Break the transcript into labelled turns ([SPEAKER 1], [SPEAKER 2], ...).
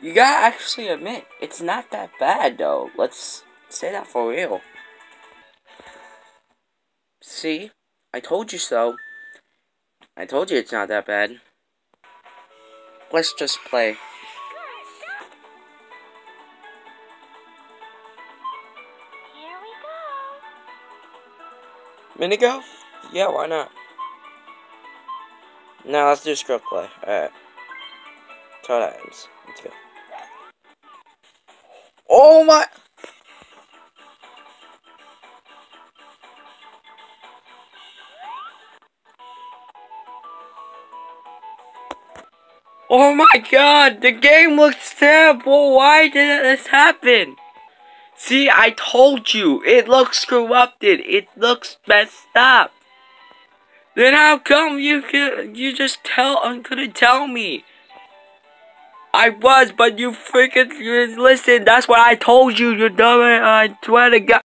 [SPEAKER 1] You gotta actually admit, it's not that bad though. Let's say that for real. See? I told you so. I told you it's not that bad. Let's just play.
[SPEAKER 2] Here we go.
[SPEAKER 1] Mini golf? Yeah, why not? Now let's do script play. Alright. Toad items. Let's go. Oh my! Oh my god! The game looks terrible! Why did this happen? See, I told you! It looks corrupted! It looks messed up! Then how come you just couldn't tell me? I was, but you freaking listened. That's what I told you, you dumb. I swear to God.